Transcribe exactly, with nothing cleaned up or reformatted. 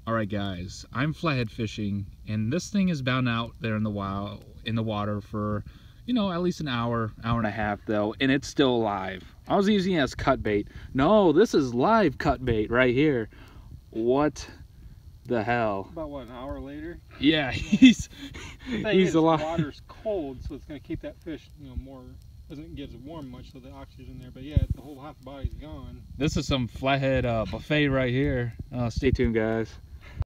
Alright guys, I'm flathead fishing, and this thing is bound out there in the wild, in the water for, you know, at least an hour, hour and a half though, and it's still alive. I was using it as cut bait. No, this is live cut bait right here. What the hell? About what, an hour later? Yeah, he's The he's is, alive. The water's cold, so it's going to keep that fish, you know, more, doesn't get as warm much, so the oxygen there. But yeah, the whole half body's gone. This is some flathead uh, buffet right here. Uh, stay tuned, guys.